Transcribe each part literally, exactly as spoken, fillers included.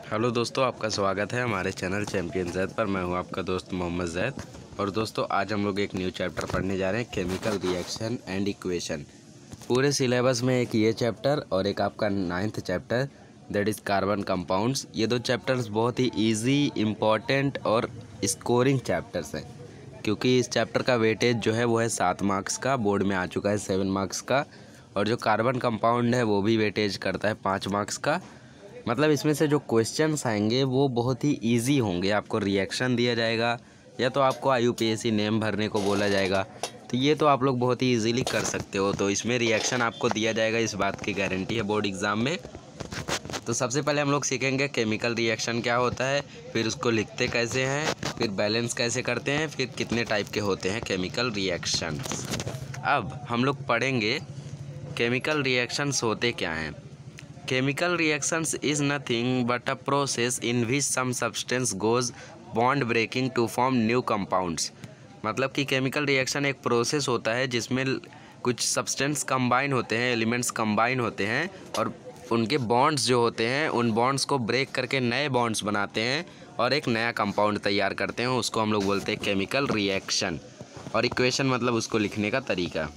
Hello दोस्तों, आपका स्वागत है हमारे चैनल चैम्पियन जैद पर। मैं हूं आपका दोस्त मोहम्मद जैद। और दोस्तों, आज हम लोग एक न्यू चैप्टर पढ़ने जा रहे हैं, केमिकल रिएक्शन एंड इक्वेशन। पूरे सिलेबस में एक ये चैप्टर और एक आपका ninth chapter that is carbon compounds. ये दो चैप्टर्स बहुत ही ईजी, इम्पॉर्टेंट और स्कोरिंग चैप्टर्स हैं, क्योंकि इस चैप्टर का वेटेज जो है वो है सात मार्क्स का। बोर्ड में आ चुका है सेवन मार्क्स का। और जो कार्बन कंपाउंड है वो भी वेटेज करता है पाँच मार्क्स का। मतलब इसमें से जो क्वेश्चंस आएंगे वो बहुत ही इजी होंगे। आपको रिएक्शन दिया जाएगा या तो आपको I U P A C name भरने को बोला जाएगा, तो ये तो आप लोग बहुत ही इजीली कर सकते हो। तो इसमें रिएक्शन आपको दिया जाएगा, इस बात की गारंटी है बोर्ड एग्ज़ाम में। तो सबसे पहले हम लोग सीखेंगे केमिकल रिएक्शन क्या होता है, फिर उसको लिखते कैसे हैं, फिर बैलेंस कैसे करते हैं, फिर कितने टाइप के होते हैं केमिकल रिएक्शंस। अब हम लोग पढ़ेंगे केमिकल रिएक्शंस होते क्या हैं। Chemical reactions is nothing but a process in which some substance goes bond breaking to form new compounds। मतलब कि केमिकल रिएक्शन एक प्रोसेस होता है जिसमें कुछ सब्सटेंस कंबाइन होते हैं, एलिमेंट्स कंबाइन होते हैं और उनके बॉन्ड्स जो होते हैं उन बॉन्ड्स को ब्रेक करके नए बॉन्ड्स बनाते हैं और एक नया कंपाउंड तैयार करते हैं। उसको हम लोग बोलते हैं केमिकल रिएक्शन। और इक्वेशन मतलब उसको लिखने का तरीका।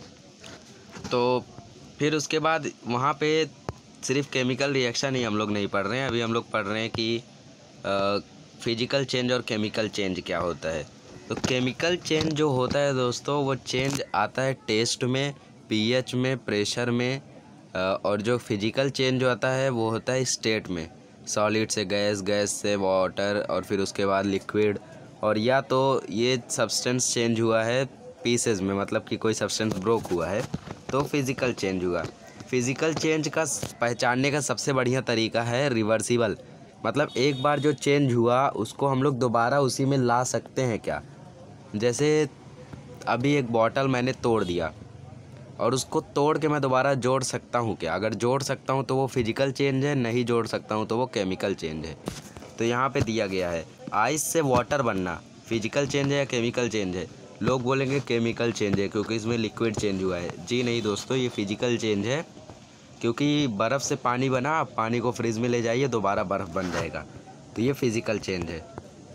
तो फिर उसके बाद वहाँ पे सिर्फ केमिकल रिएक्शन ही हम लोग नहीं पढ़ रहे हैं, अभी हम लोग पढ़ रहे हैं कि फिजिकल चेंज और केमिकल चेंज क्या होता है। तो केमिकल चेंज जो होता है दोस्तों, वो चेंज आता है टेस्ट में, पीएच में, प्रेशर में। आ, और जो फिजिकल चेंज जो आता है वो होता है स्टेट में, सॉलिड से गैस, गैस से वाटर और फिर उसके बाद लिक्विड। और या तो ये सब्सटेंस चेंज हुआ है पीसेस में, मतलब कि कोई सब्सटेंस ब्रोक हुआ है तो फिज़िकल चेंज हुआ। फिज़िकल चेंज का पहचानने का सबसे बढ़िया तरीका है रिवर्सिबल। मतलब एक बार जो चेंज हुआ उसको हम लोग दोबारा उसी में ला सकते हैं क्या। जैसे अभी एक बॉटल मैंने तोड़ दिया और उसको तोड़ के मैं दोबारा जोड़ सकता हूँ क्या? अगर जोड़ सकता हूँ तो वो फिजिकल चेंज है, नहीं जोड़ सकता हूँ तो वो केमिकल चेंज है। तो यहाँ पे दिया गया है आइस से वाटर बनना फिजिकल चेंज है या केमिकल चेंज है? लोग बोलेंगे केमिकल चेंज है क्योंकि इसमें लिक्विड चेंज हुआ है। जी नहीं दोस्तों, ये फिजिकल चेंज है, क्योंकि बर्फ़ से पानी बना, आप पानी को फ्रिज में ले जाइए दोबारा बर्फ़ बन जाएगा, तो ये फिज़िकल चेंज है।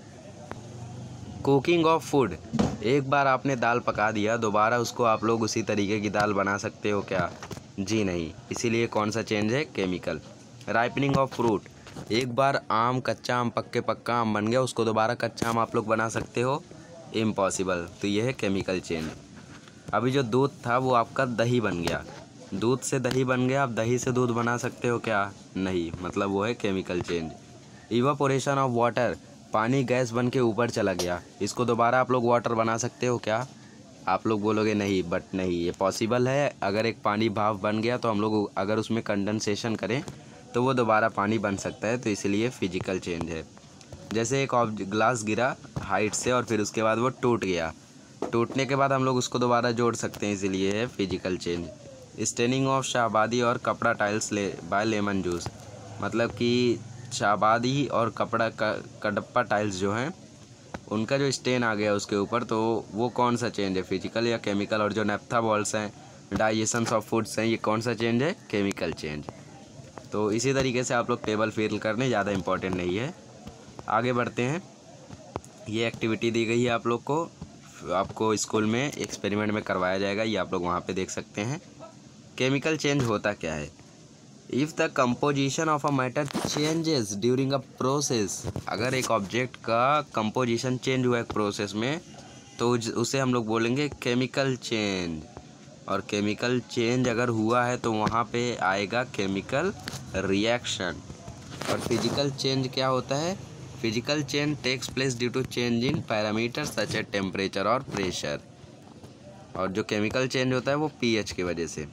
कुकिंग ऑफ फूड, एक बार आपने दाल पका दिया, दोबारा उसको आप लोग उसी तरीके की दाल बना सकते हो क्या? जी नहीं, इसीलिए कौन सा चेंज है? केमिकल। राइपनिंग ऑफ फ्रूट, एक बार आम, कच्चा आम पक के पक्का आम बन गया, उसको दोबारा कच्चा आम आप लोग बना सकते हो? इम्पॉसिबल। तो ये है केमिकल चेंज। अभी जो दूध था वो आपका दही बन गया, दूध से दही बन गया, आप दही से दूध बना सकते हो क्या? नहीं, मतलब वो है chemical change. Evaporation of water, पानी गैस बन के ऊपर चला गया, इसको दोबारा आप लोग वाटर बना सकते हो क्या? आप लोग बोलोगे नहीं, बट नहीं, ये पॉसिबल है। अगर एक पानी भाप बन गया तो हम लोग अगर उसमें कंडेंसेशन करें तो वो दोबारा पानी बन सकता है, तो इसलिए फिजिकल चेंज है। जैसे एक ग्लास गिरा हाइट से और फिर उसके बाद वो टूट गया, टूटने के बाद हम लोग उसको दोबारा जोड़ सकते हैं, इसीलिए है फिजिकल चेंज। स्टेनिंग ऑफ शाहबादी और कपड़ा टाइल्स ले बाय लेमन जूस, मतलब कि शाहबादी और कपड़ा का कडप्पा टाइल्स जो हैं उनका जो स्टेन आ गया उसके ऊपर, तो वो कौन सा चेंज है, फिजिकल या केमिकल? और जो नेफ्था बॉल्स हैं, डाइजेशंस ऑफ फूड्स हैं, ये कौन सा चेंज है? Chemical change. तो इसी तरीके से आप लोग टेबल फिल करने, ज़्यादा इंपॉर्टेंट नहीं है। आगे बढ़ते हैं। ये एक्टिविटी दी गई है आप लोग को, आपको स्कूल में एक्सपेरिमेंट में करवाया जाएगा, ये आप लोग वहाँ पे देख सकते हैं। केमिकल चेंज होता क्या है? If the composition of a matter changes during a process, अगर एक ऑब्जेक्ट का कंपोजिशन चेंज हुआ एक प्रोसेस में तो उसे हम लोग बोलेंगे केमिकल चेंज। और केमिकल चेंज अगर हुआ है तो वहाँ पे आएगा केमिकल रिएक्शन। और फिजिकल चेंज क्या होता है? Physical change takes place due to change in parameter such as temperature और प्रेशर। और जो केमिकल चेंज होता है वो पीएच की वजह से।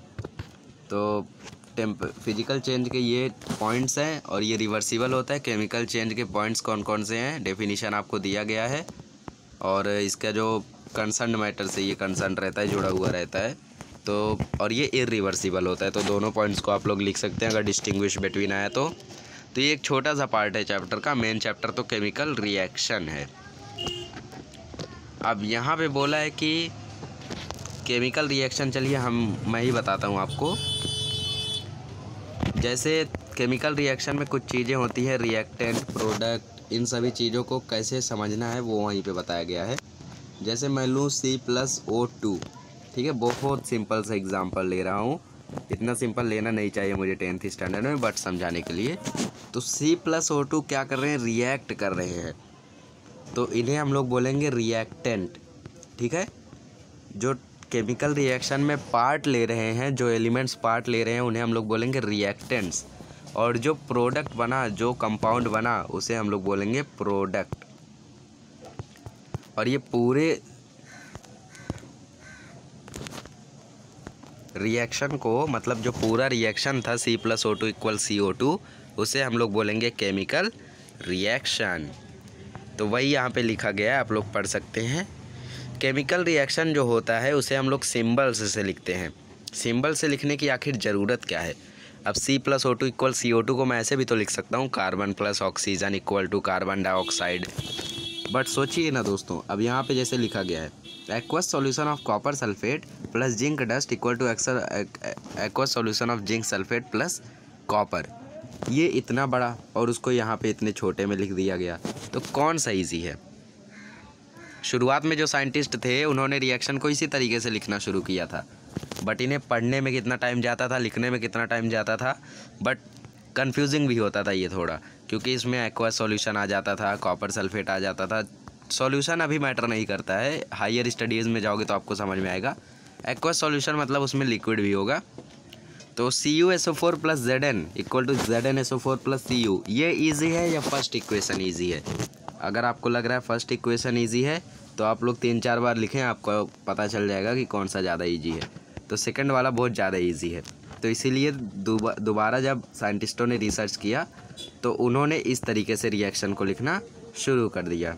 तो टेम्प फिजिकल चेंज के ये पॉइंट्स हैं और ये रिवर्सिबल होता है। केमिकल चेंज के पॉइंट्स कौन कौन से हैं, डेफिनेशन आपको दिया गया है। और इसका जो कंसर्न मैटर से ये कंसर्न रहता है, जुड़ा हुआ रहता है। तो और ये इरिवर्सिबल होता है। तो दोनों पॉइंट्स को आप लोग लिख सकते हैं अगर डिस्टिंग्विश बिटवीन आया तो। तो ये एक छोटा सा पार्ट है चैप्टर का, मेन चैप्टर तो केमिकल रिएक्शन है। अब यहाँ पे बोला है कि केमिकल रिएक्शन, चलिए हम मैं ही बताता हूँ आपको। जैसे केमिकल रिएक्शन में कुछ चीज़ें होती हैं, रिएक्टेंट, प्रोडक्ट, इन सभी चीज़ों को कैसे समझना है वो वहीं पे बताया गया है। जैसे मैं लूँ सी प्लस ओ टू, ठीक है, बहुत सिंपल सा एग्जांपल ले रहा हूँ, इतना सिंपल लेना नहीं चाहिए मुझे टेंथ स्टैंडर्ड में, बट समझाने के लिए। तो सी प्लस ओ टू क्या कर रहे हैं, रिएक्ट कर रहे हैं, तो इन्हें हम लोग बोलेंगे रिएक्टेंट, ठीक है। जो केमिकल रिएक्शन में पार्ट ले रहे हैं, जो एलिमेंट्स पार्ट ले रहे हैं, उन्हें हम लोग बोलेंगे रिएक्टेंट्स। और जो प्रोडक्ट बना, जो कंपाउंड बना, उसे हम लोग बोलेंगे प्रोडक्ट। और ये पूरे रिएक्शन को, मतलब जो पूरा रिएक्शन था C plus O two equal C O two, उसे हम लोग बोलेंगे केमिकल रिएक्शन। तो वही यहाँ पे लिखा गया है, आप लोग पढ़ सकते हैं। केमिकल रिएक्शन जो होता है उसे हम लोग सिम्बल्स से लिखते हैं। सिंबल से लिखने की आखिर ज़रूरत क्या है? अब C plus O two equal C O two को मैं ऐसे भी तो लिख सकता हूँ, carbon plus oxygen equal to carbon dioxide. But सोचिए ना दोस्तों, अब यहाँ पे जैसे लिखा गया है aqueous solution of copper sulphate plus zinc dust equal to aqueous solution of zinc sulphate plus copper. ये इतना बड़ा और उसको यहाँ पे इतने छोटे में लिख दिया गया, तो कौन सा ईजी है? शुरुआत में जो साइंटिस्ट थे उन्होंने रिएक्शन को इसी तरीके से लिखना शुरू किया था, बट इन्हें पढ़ने में कितना टाइम जाता था, लिखने में कितना टाइम जाता था, बट कंफ्यूजिंग भी होता था ये थोड़ा, क्योंकि इसमें एक्वा सॉल्यूशन आ जाता था, कॉपर सल्फेट आ जाता था। सॉल्यूशन अभी मैटर नहीं करता है, हायर स्टडीज़ में जाओगे तो आपको समझ में आएगा। एक्वा सॉल्यूशन मतलब उसमें लिक्विड भी होगा। तो C U S O four plus Z N equal to Z N S O four plus C U, ये ईजी है या फर्स्ट इक्वेशन ईजी है? अगर आपको लग रहा है फर्स्ट इक्वेशन ईजी है तो आप लोग तीन चार बार लिखें, आपको पता चल जाएगा कि कौन सा ज़्यादा ईजी है। तो सेकंड वाला बहुत ज़्यादा ईजी है। तो इसीलिए दोबारा जब साइंटिस्टों ने रिसर्च किया तो उन्होंने इस तरीके से रिएक्शन को लिखना शुरू कर दिया।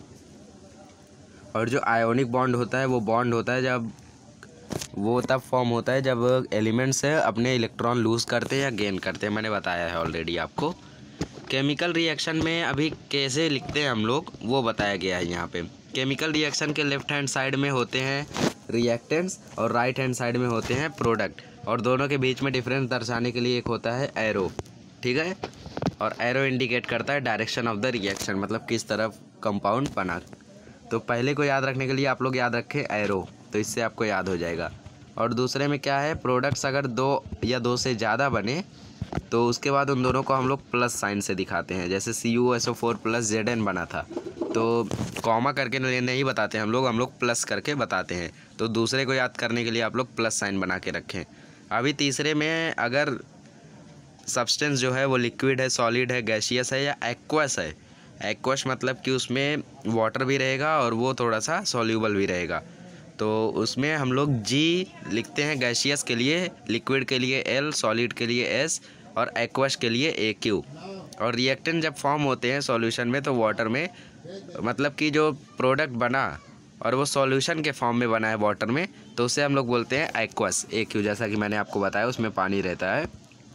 और जो आयोनिक बॉन्ड होता है वो बॉन्ड होता है जब वो तब फॉर्म होता है जब एलिमेंट्स अपने इलेक्ट्रॉन लूज़ करते हैं या गेन करते हैं, मैंने बताया है ऑलरेडी आपको। केमिकल रिएक्शन में अभी कैसे लिखते हैं हम लोग वो बताया गया है यहाँ पे। केमिकल रिएक्शन के लेफ्ट हैंड साइड में होते हैं रिएक्टेंट्स और राइट हैंड साइड में होते हैं प्रोडक्ट, और दोनों के बीच में डिफरेंस दर्शाने के लिए एक होता है एरो, ठीक है। और एरो इंडिकेट करता है डायरेक्शन ऑफ द रिएक्शन, मतलब किस तरफ कंपाउंड बना। तो पहले को याद रखने के लिए आप लोग याद रखें एरो, तो इससे आपको याद हो जाएगा। और दूसरे में क्या है, प्रोडक्ट्स अगर दो या दो से ज़्यादा बने तो उसके बाद उन दोनों को हम लोग प्लस साइन से दिखाते हैं। जैसे C U S O four plus Z N बना था तो कॉमा करके नहीं बताते हम लोग हम लोग प्लस करके बताते हैं। तो दूसरे को याद करने के लिए आप लोग प्लस साइन बना के रखें। अभी तीसरे में अगर सब्सटेंस जो है वो लिक्विड है, सॉलिड है, गैसियस है या एक्वस है। एक्वस मतलब कि उसमें वाटर भी रहेगा और वो थोड़ा सा सॉल्यूबल भी रहेगा, तो उसमें हम लोग जी लिखते हैं गैसियस के लिए, लिक्विड के लिए एल, सॉलिड के लिए एस और एक्वस के लिए ए क्यू। और रिएक्टेंट जब फॉर्म होते हैं सॉल्यूशन में तो वाटर में, मतलब कि जो प्रोडक्ट बना और वो सॉल्यूशन के फॉर्म में बना है वाटर में, तो उसे हम लोग बोलते हैं एक्वस, ए क्यू, जैसा कि मैंने आपको बताया उसमें पानी रहता है।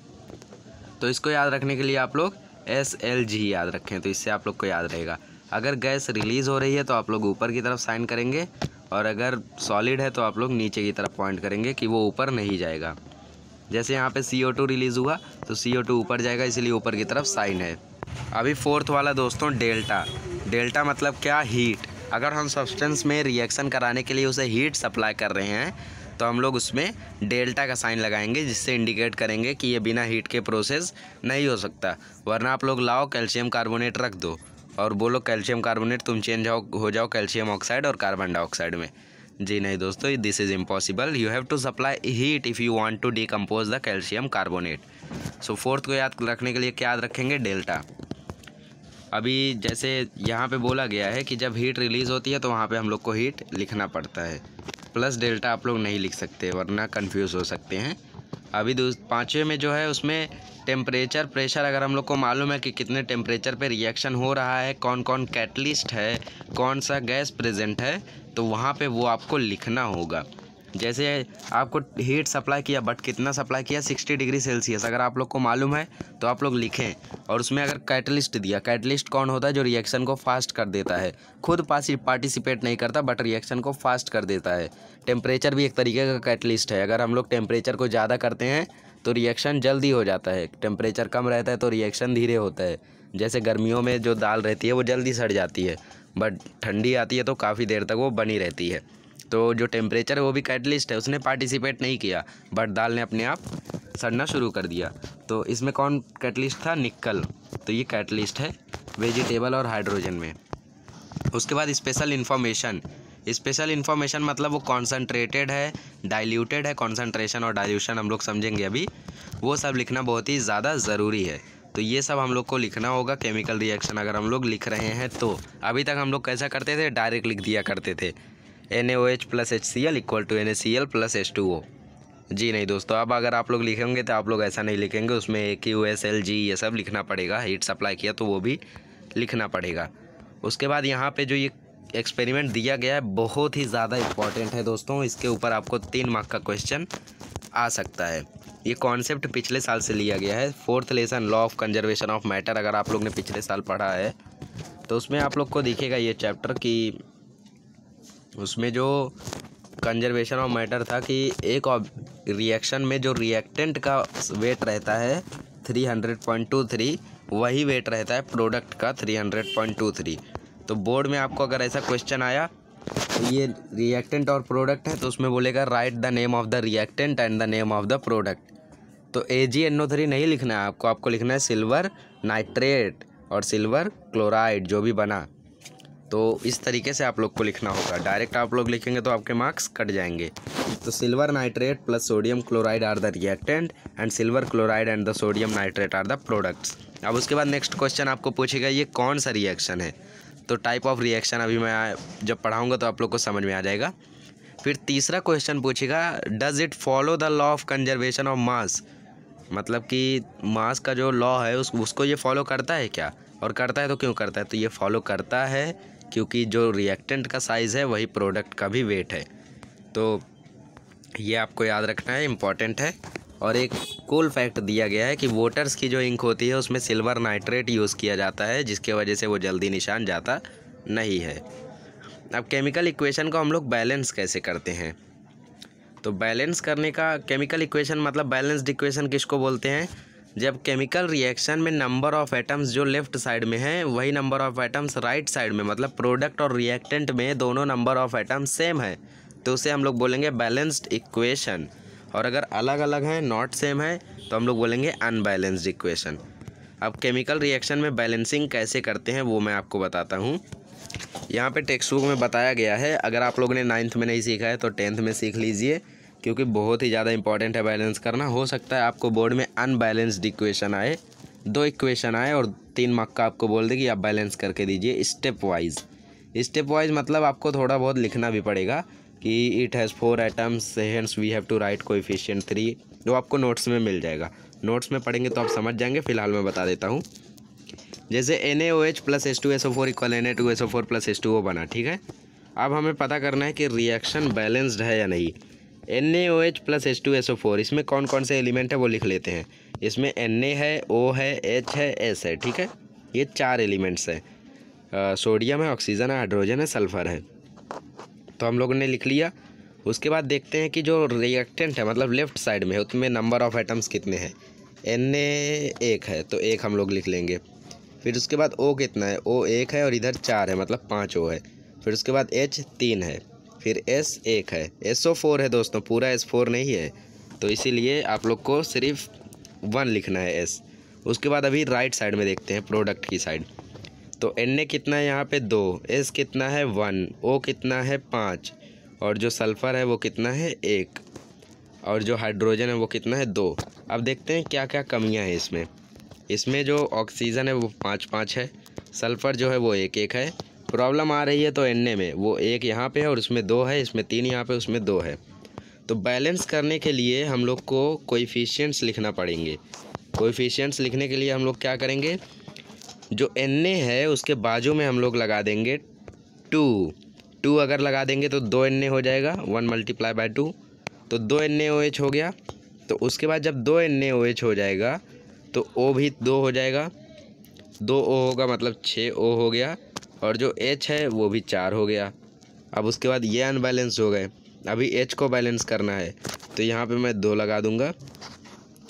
तो इसको याद रखने के लिए आप लोग एस एल जी याद रखें, तो इससे आप लोग को याद रहेगा। अगर गैस रिलीज़ हो रही है तो आप लोग ऊपर की तरफ साइन करेंगे, और अगर सॉलिड है तो आप लोग नीचे की तरफ पॉइंट करेंगे कि वो ऊपर नहीं जाएगा। जैसे यहाँ पे सी ओ टू रिलीज़ हुआ तो सी ओ टू ऊपर जाएगा, इसलिए ऊपर की तरफ साइन है। अभी फोर्थ वाला दोस्तों डेल्टा। डेल्टा मतलब क्या, हीट। अगर हम सब्सटेंस में रिएक्शन कराने के लिए उसे हीट सप्लाई कर रहे हैं तो हम लोग उसमें डेल्टा का साइन लगाएंगे, जिससे इंडिकेट करेंगे कि ये बिना हीट के प्रोसेस नहीं हो सकता। वरना आप लोग लाओ कैल्शियम कार्बोनेट रख दो और बोलो कैल्शियम कार्बोनेट तुम चेंज हो हो जाओ कैल्शियम ऑक्साइड और कार्बन डाइऑक्साइड में। जी नहीं दोस्तों, this is impossible. You have to supply heat if you want to decompose the calcium carbonate. So fourth को याद रखने के लिए क्या याद रखेंगे, डेल्टा। अभी जैसे यहाँ पे बोला गया है कि जब हीट रिलीज़ होती है तो वहाँ पे हम लोग को हीट लिखना पड़ता है, प्लस डेल्टा आप लोग नहीं लिख सकते वरना कंफ्यूज हो सकते हैं। अभी पाँचवें में जो है उसमें टेम्परेचर, प्रेशर, अगर हम लोग को मालूम है कि कितने टेम्परेचर पे रिएक्शन हो रहा है, कौन कौन कैटलिस्ट है, कौन सा गैस प्रेजेंट है, तो वहाँ पे वो आपको लिखना होगा। जैसे आपको हीट सप्लाई किया, बट कितना सप्लाई किया, साठ डिग्री सेल्सियस, अगर आप लोग को मालूम है तो आप लोग लिखें। और उसमें अगर कैटलिस्ट दिया, कैटलिस्ट कौन होता है, जो रिएक्शन को फास्ट कर देता है, खुद पार्टिसिपेट नहीं करता बट रिएक्शन को फास्ट कर देता है। टेम्परेचर भी एक तरीके का कैटलिस्ट है। अगर हम लोग टेम्परेचर को ज़्यादा करते हैं तो रिएक्शन जल्दी हो जाता है। टेम्परेचर कम रहता है तो रिएक्शन धीरे होता है। जैसे गर्मियों में जो दाल रहती है वो जल्दी सड़ जाती है, बट ठंडी आती है तो काफ़ी देर तक वो बनी रहती है। तो जो टेम्परेचर है वो भी कैटलिस्ट है, उसने पार्टिसिपेट नहीं किया, बट दाल ने अपने आप सड़ना शुरू कर दिया। तो इसमें कौन कैटलिस्ट था? निकल। तो ये कैटलिस्ट है वेजिटेबल और हाइड्रोजन में। उसके बाद स्पेशल इन्फॉर्मेशन। स्पेशल इन्फॉर्मेशन मतलब वो कॉन्सनट्रेटेड है, डाइल्यूटेड है, कॉन्सनट्रेशन और डाइल्यूशन हम लोग समझेंगे अभी। वो सब लिखना बहुत ही ज़्यादा ज़रूरी है। तो ये सब हम लोग को लिखना होगा केमिकल रिएक्शन अगर हम लोग लिख रहे हैं तो। अभी तक हम लोग कैसा करते थे? डायरेक्ट लिख दिया करते थे N A O H plus H C L equal to N A C L plus H two O. जी नहीं दोस्तों, अब अगर आप लोग लिखेंगे तो आप लोग ऐसा नहीं लिखेंगे, उसमें A Q S L G ये सब लिखना पड़ेगा। हीट सप्लाई किया तो वो भी लिखना पड़ेगा। उसके बाद यहाँ पे जो ये एक्सपेरिमेंट दिया गया है बहुत ही ज़्यादा इम्पॉर्टेंट है दोस्तों। इसके ऊपर आपको तीन मार्क का क्वेश्चन आ सकता है। ये कॉन्सेप्ट पिछले साल से लिया गया है। Fourth lesson law of conservation of matter अगर आप लोग ने पिछले साल पढ़ा है तो उसमें आप लोग को दिखेगा ये चैप्टर कि उसमें जो कंजर्वेशन ऑफ मैटर था कि एक रिएक्शन में जो रिएक्टेंट का वेट रहता है three hundred point two three, वही वेट रहता है प्रोडक्ट का three hundred point two three. तो बोर्ड में आपको अगर ऐसा क्वेश्चन आया तो ये रिएक्टेंट और प्रोडक्ट है तो उसमें बोलेगा write the name of the reactant and the name of the product. तो A G N O three नहीं लिखना है आपको, आपको लिखना है सिल्वर नाइट्रेट और सिल्वर क्लोराइड जो भी बना। तो इस तरीके से आप लोग को लिखना होगा। डायरेक्ट आप लोग लिखेंगे तो आपके मार्क्स कट जाएंगे। तो silver nitrate plus sodium chloride are the reactant and silver chloride and the sodium nitrate are the products. अब उसके बाद नेक्स्ट क्वेश्चन आपको पूछेगा ये कौन सा रिएक्शन है। तो टाइप ऑफ रिएक्शन अभी मैं जब पढ़ाऊँगा तो आप लोग को समझ में आ जाएगा। फिर तीसरा क्वेश्चन पूछेगा does it follow the law of conservation of mass, मतलब कि मास का जो लॉ है उस उसको ये फॉलो करता है क्या, और करता है तो क्यों करता है। तो ये फॉलो करता है क्योंकि जो रिएक्टेंट का साइज़ है वही प्रोडक्ट का भी वेट है। तो ये आपको याद रखना है, इम्पॉर्टेंट है। और एक कूल फैक्ट दिया गया है कि वोटर्स की जो इंक होती है उसमें सिल्वर नाइट्रेट यूज़ किया जाता है, जिसके वजह से वो जल्दी निशान जाता नहीं है। अब केमिकल इक्वेशन को हम लोग बैलेंस कैसे करते हैं। तो बैलेंस करने का केमिकल इक्वेशन मतलब बैलेंस्ड इक्वेशन किसको बोलते हैं? जब केमिकल रिएक्शन में नंबर ऑफ एटम्स जो लेफ़्ट साइड में है वही number of atoms right side में, मतलब प्रोडक्ट और रिएक्टेंट में दोनों नंबर ऑफ एटम्स सेम है, तो उसे हम लोग बोलेंगे बैलेंस्ड इक्वेशन। और अगर अलग अलग हैं, नॉट सेम है, तो हम लोग बोलेंगे अनबैलेंस्ड इक्वेशन। अब केमिकल रिएक्शन में बैलेंसिंग कैसे करते हैं वो मैं आपको बताता हूँ। यहाँ पे टेक्स्ट बुक में बताया गया है। अगर आप लोगों ने नाइन्थ में नहीं सीखा है तो टेंथ में सीख लीजिए, क्योंकि बहुत ही ज़्यादा इंपॉर्टेंट है बैलेंस करना। हो सकता है आपको बोर्ड में अनबैलेंस्ड इक्वेशन आए, दो इक्वेशन आए और तीन मार्क का आपको बोल दे कि आप बैलेंस करके दीजिए स्टेप वाइज। स्टेप वाइज मतलब आपको थोड़ा बहुत लिखना भी पड़ेगा कि it has four atoms hence we have to write coefficient three, जो आपको नोट्स में मिल जाएगा। नोट्स में पढ़ेंगे तो आप समझ जाएंगे, फिलहाल मैं बता देता हूँ। जैसे N A O H plus H two S O four equal N A two S O four plus H two O बना, ठीक है। अब हमें पता करना है कि रिएक्शन बैलेंस्ड है या नहीं। N A O H plus H two S O four, इसमें कौन कौन से एलिमेंट है वो लिख लेते हैं। इसमें एन ए है, ओ है, एच है, एस है, ठीक है। ये चार एलिमेंट्स है, सोडियम है, ऑक्सीजन है, हाइड्रोजन है, सल्फर है। तो हम लोगों ने लिख लिया। उसके बाद देखते हैं कि जो रिएक्टेंट है मतलब लेफ़्ट साइड में है उसमें नंबर ऑफ एटम्स कितने हैं। एन ए एक है तो एक हम लोग लिख लेंगे। फिर उसके बाद ओ कितना है, ओ एक है और इधर चार है मतलब पाँच ओ है। फिर उसके बाद एच तीन है, फिर एस एक है, एस ओ फोर है दोस्तों, पूरा एस फोर नहीं है, तो इसीलिए आप लोग को सिर्फ वन लिखना है एस। उसके बाद अभी राइट साइड में देखते हैं प्रोडक्ट की साइड। तो एन ए कितना है यहाँ पे दो, एस कितना है वन, ओ कितना है पाँच, और जो सल्फ़र है वो कितना है एक, और जो हाइड्रोजन है वो कितना है दो। अब देखते हैं क्या क्या कमियाँ हैं इसमें। इसमें जो ऑक्सीजन है वो पाँच पाँच है, सल्फ़र जो है वो एक एक है। प्रॉब्लम आ रही है तो एन ए में वो एक यहाँ पे है और उसमें दो है, इसमें तीन यहाँ पे उसमें दो है। तो बैलेंस करने के लिए हम लोग को कोएफिशिएंट्स लिखना पड़ेंगे। कोएफिशिएंट्स लिखने के लिए हम लोग क्या करेंगे, जो एन ए है उसके बाजू में हम लोग लगा देंगे टू। टू अगर लगा देंगे तो दो एन ए हो जाएगा, वन मल्टीप्लाई बाय टू, तो दो एन ए ओ एच हो गया। तो उसके बाद जब दो एन ए ओ एच हो जाएगा तो ओ भी दो हो जाएगा, दो ओ होगा मतलब छः ओ हो गया, और जो एच है वो भी चार हो गया। अब उसके बाद ये अनबैलेंस हो गए। अभी एच को बैलेंस करना है तो यहाँ पे मैं दो लगा दूँगा,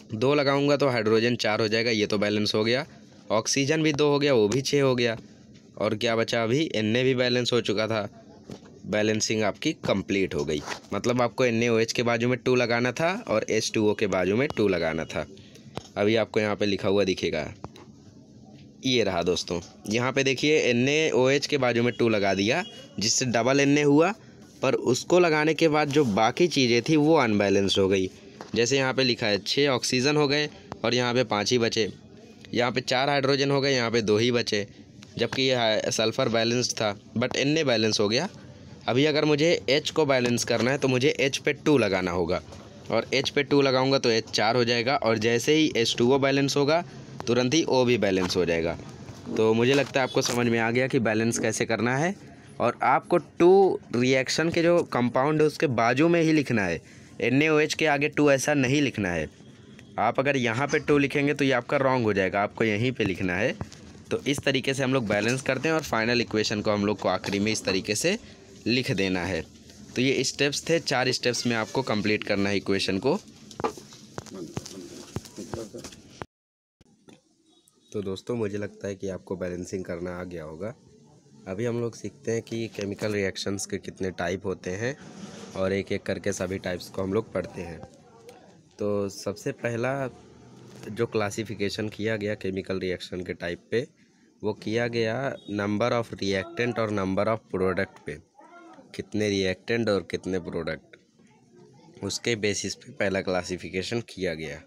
दो लगाऊंगा तो हाइड्रोजन चार हो जाएगा, ये तो बैलेंस हो गया। ऑक्सीजन भी दो हो गया, वो भी छः हो गया। और क्या बचा अभी, एन ए भी बैलेंस हो चुका था। बैलेंसिंग आपकी कंप्लीट हो गई। मतलब आपको एन ए ओ एच के बाजू में टू लगाना था और एच टू ओ के बाजू में टू लगाना था। अभी आपको यहाँ पे लिखा हुआ दिखेगा, ये रहा दोस्तों। यहाँ पे देखिए एन ए ओ एच के बाजू में टू लगा दिया, जिससे डबल एन ए हुआ। पर उसको लगाने के बाद जो बाकी चीज़ें थी वो अनबैलेंस हो गई। जैसे यहाँ पे लिखा है छः ऑक्सीजन हो गए और यहाँ पे पाँच ही बचे। यहाँ पे चार हाइड्रोजन हो गए, यहाँ पे दो ही बचे। जबकि ये सल्फ़र बैलेंस था, बट एन ए बैलेंस हो गया। अभी अगर मुझे H को बैलेंस करना है तो मुझे H पे टू लगाना होगा, और H पे टू लगाऊंगा तो H चार हो जाएगा। और जैसे ही एच टू ओ बैलेंस होगा तुरंत ही O भी बैलेंस हो जाएगा। तो मुझे लगता है आपको समझ में आ गया कि बैलेंस कैसे करना है। और आपको टू रिएक्शन के जो कंपाउंड है उसके बाजू में ही लिखना है, एन ए ओ एच के आगे टू ऐसा नहीं लिखना है। आप अगर यहाँ पे टू लिखेंगे तो ये आपका रॉन्ग हो जाएगा, आपको यहीं पे लिखना है। तो इस तरीके से हम लोग बैलेंस करते हैं और फाइनल इक्वेशन को हम लोग को आखिरी में इस तरीके से लिख देना है। तो ये स्टेप्स थे, चार स्टेप्स में आपको कंप्लीट करना है इक्वेशन को। तो दोस्तों मुझे लगता है कि आपको बैलेंसिंग करना आ गया होगा। अभी हम लोग सीखते हैं कि केमिकल रिएक्शंस के कितने टाइप होते हैं और एक एक करके सभी टाइप्स को हम लोग पढ़ते हैं। तो सबसे पहला जो क्लासिफिकेशन किया गया केमिकल रिएक्शन के टाइप पे, वो किया गया नंबर ऑफ़ रिएक्टेंट और नंबर ऑफ़ प्रोडक्ट पे। कितने रिएक्टेंट और कितने प्रोडक्ट, उसके बेसिस पे पहला क्लासिफिकेशन किया गया।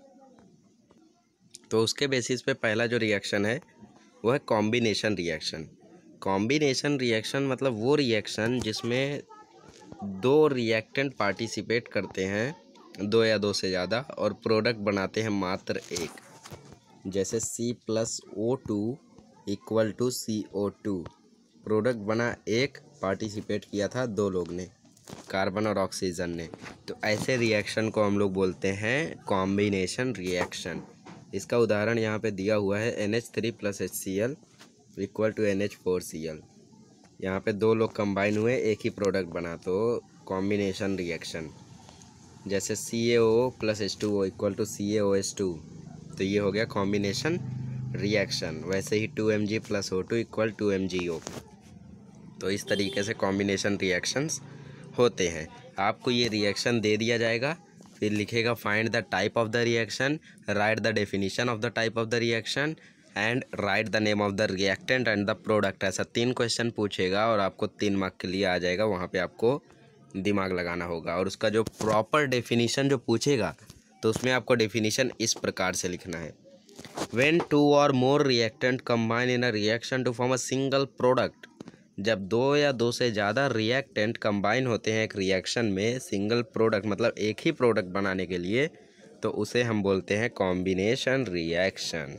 तो उसके बेसिस पे पहला जो रिएक्शन है वो है कॉम्बिनेशन रिएक्शन। कॉम्बिनेशन रिएक्शन मतलब वो रिएक्शन जिसमें दो रिएक्टेंट पार्टिसिपेट करते हैं, दो या दो से ज़्यादा, और प्रोडक्ट बनाते हैं मात्र एक। जैसे C plus O two equal to C O two, product बना एक, पार्टिसिपेट किया था दो लोग ने, कार्बन और ऑक्सीजन ने। तो ऐसे रिएक्शन को हम लोग बोलते हैं कॉम्बिनेशन रिएक्शन। इसका उदाहरण यहाँ पे दिया हुआ है, N H three plus H C L equal to N H four C L. यहाँ पे दो लोग कंबाइन हुए, एक ही प्रोडक्ट बना, तो कॉम्बिनेशन रिएक्शन। जैसे C A O plus H two O equal to C A O H two, तो ये हो गया कॉम्बिनेशन रिएक्शन। वैसे ही two M G plus O two equal to M G G. O इस तरीके से कॉम्बिनेशन रिएक्शंस होते हैं। आपको ये रिएक्शन दे दिया जाएगा, फिर लिखेगा find the type of the reaction, write the definition of the type of the reaction and write the name of the reactant and the product. ऐसा तीन क्वेश्चन पूछेगा और आपको तीन मार्क के लिए आ जाएगा। वहाँ पे आपको दिमाग लगाना होगा। और उसका जो प्रॉपर डेफिनेशन जो पूछेगा तो उसमें आपको डेफिनेशन इस प्रकार से लिखना है, when two or more reactant combine in a reaction to form a single product. जब दो या दो से ज़्यादा रिएक्टेंट कंबाइन होते हैं एक रिएक्शन में सिंगल प्रोडक्ट, मतलब एक ही प्रोडक्ट बनाने के लिए, तो उसे हम बोलते हैं कॉम्बिनेशन रिएक्शन।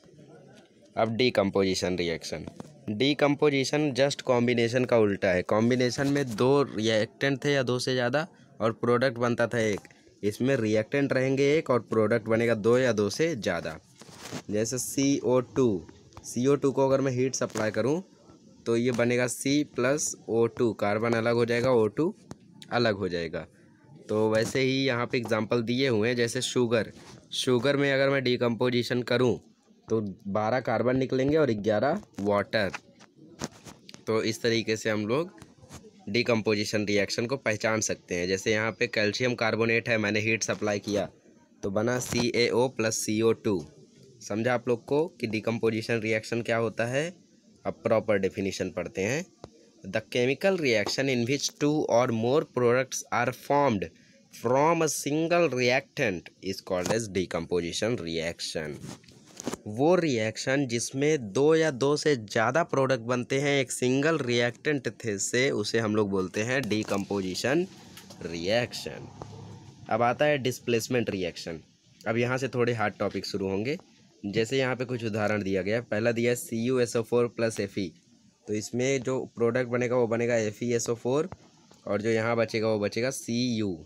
अब decomposition reaction. Decomposition just combination का उल्टा है। कॉम्बिनेशन में दो रिएक्टेंट थे या दो से ज़्यादा और प्रोडक्ट बनता था एक। इसमें रिएक्टेंट रहेंगे एक और प्रोडक्ट बनेगा दो या दो से ज़्यादा। जैसे सी O to, C O two को अगर मैं हीट सप्लाई करूं तो ये बनेगा C plus O two, carbon अलग हो जाएगा, O टू अलग हो जाएगा। तो वैसे ही यहाँ पे एग्जांपल दिए हुए हैं, जैसे शुगर। शुगर में अगर मैं डीकम्पोजिशन करूँ तो बारह कार्बन निकलेंगे और ग्यारह वाटर। तो इस तरीके से हम लोग डीकम्पोजिशन रिएक्शन को पहचान सकते हैं। जैसे यहाँ पे कैल्शियम कार्बोनेट है, मैंने हीट सप्लाई किया तो बना सी A O plus C O to. समझा आप लोग को कि डीकम्पोजिशन रिएक्शन क्या होता है। अब प्रॉपर डेफिनेशन पढ़ते हैं। The chemical reaction in which two or more products are formed from a single reactant is called as decomposition reaction. वो रिएक्शन जिसमें दो या दो से ज़्यादा प्रोडक्ट बनते हैं एक सिंगल रिएक्टेंट थे से, उसे हम लोग बोलते हैं डीकम्पोजिशन रिएक्शन। अब आता है डिस्प्लेसमेंट रिएक्शन। अब यहाँ से थोड़े हार्ड टॉपिक शुरू होंगे। जैसे यहाँ पे कुछ उदाहरण दिया गया है। पहला दिया है C U S O four plus F E, तो इसमें जो प्रोडक्ट बनेगा वो बनेगा F E S O four और जो यहाँ बचेगा वो बचेगा सी यू।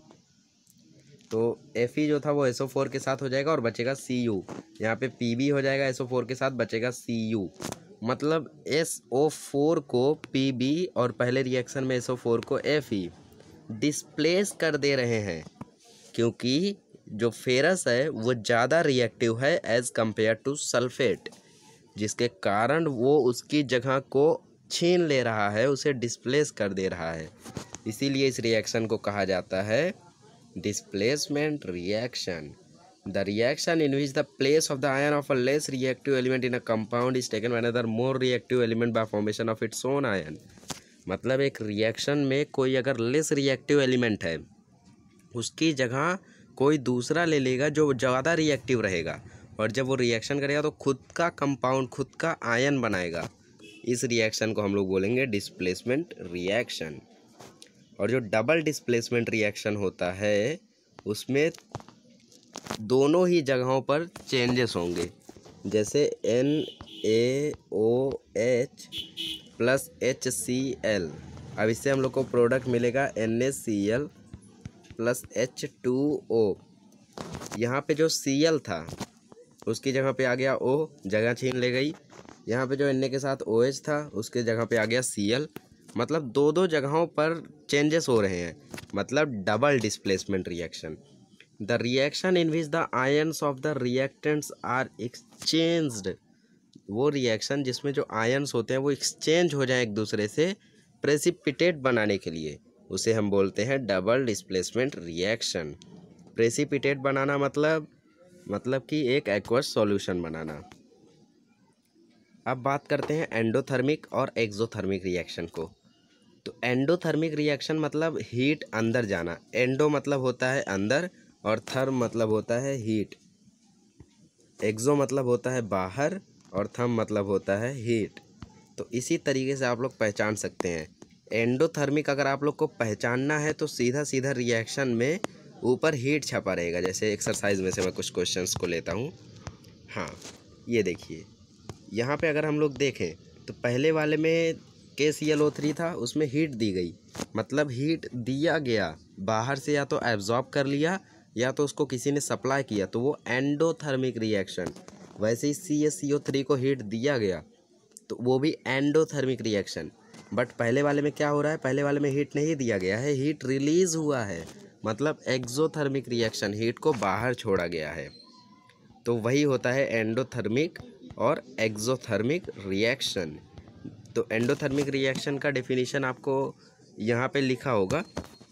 तो एफ ई जो था वो एस ओ फोर के साथ हो जाएगा और बचेगा सी यू। यहाँ पे पी बी हो जाएगा एस ओ फोर के साथ, बचेगा सी यू। मतलब एस ओ फोर को पी बी और पहले रिएक्शन में एस ओ फोर को एफ ई डिस्प्लेस कर दे रहे हैं, क्योंकि जो फेरस है वो ज़्यादा रिएक्टिव है एज़ कम्पेयर टू सल्फेट, जिसके कारण वो उसकी जगह को छीन ले रहा है, उसे डिस्प्लेस कर दे रहा है। इसीलिए इस रिएक्शन को कहा जाता है displacement reaction. The reaction in which the place of the ion of a less reactive element in a compound is taken by another more reactive element by formation of its own ion. मतलब एक reaction में कोई अगर less reactive element है, उसकी जगह कोई दूसरा ले लेगा जो ज़्यादा रिएक्टिव रहेगा, और जब वो रिएक्शन करेगा तो खुद का कंपाउंड, खुद का आयन बनाएगा। इस रिएक्शन को हम लोग बोलेंगे डिस्प्लेसमेंट रिएक्शन। और जो डबल डिस्प्लेसमेंट रिएक्शन होता है उसमें दोनों ही जगहों पर चेंजेस होंगे, जैसे N A O H plus H C L. अब इससे हम लोग को प्रोडक्ट मिलेगा N A C L plus H two O. यहाँ पे जो सी एल था उसकी जगह पे आ गया O, जगह छीन ले गई। यहाँ पे जो Na के साथ OH था उसके जगह पे आ गया सी एल। मतलब दो दो जगहों पर चेंजेस हो रहे हैं, मतलब double displacement reaction. The reaction in which the ions of the reactants are exchanged, वो रिएक्शन जिसमें जो आयन्स होते हैं वो एक्सचेंज हो जाए एक दूसरे से प्रेसिपिटेट बनाने के लिए, उसे हम बोलते हैं डबल डिस्प्लेसमेंट रिएक्शन। प्रेसिपिटेट बनाना मतलब मतलब कि एक एक्वस सॉल्यूशन बनाना। अब बात करते हैं एंडोथर्मिक और एक्सोथर्मिक रिएक्शन को। तो एंडोथर्मिक रिएक्शन मतलब हीट अंदर जाना। एंडो मतलब होता है अंदर और थर्म मतलब होता है हीट। एक्सो मतलब होता है बाहर और थर्म मतलब होता है हीट। तो इसी तरीके से आप लोग पहचान सकते हैं। एंडोथर्मिक अगर आप लोग को पहचानना है तो सीधा सीधा रिएक्शन में ऊपर हीट छपा रहेगा। जैसे एक्सरसाइज में से मैं कुछ क्वेश्चंस को लेता हूँ। हाँ, ये देखिए, यहाँ पे अगर हम लोग देखें तो पहले वाले में के सी एल ओ थ्री था, उसमें हीट दी गई, मतलब हीट दिया गया बाहर से, या तो एब्जॉर्ब कर लिया या तो उसको किसी ने सप्लाई किया, तो वो एंडोथर्मिक रिएक्शन। वैसे ही C S C O three को हीट दिया गया तो वो भी एंडोथर्मिक रिएक्शन। बट पहले वाले में क्या हो रहा है, पहले वाले में हीट नहीं दिया गया है, हीट रिलीज हुआ है, मतलब एक्सोथर्मिक रिएक्शन, हीट को बाहर छोड़ा गया है। तो वही होता है एंडोथर्मिक और एक्सोथर्मिक रिएक्शन। तो एंडोथर्मिक रिएक्शन का डेफिनेशन आपको यहाँ पे लिखा होगा।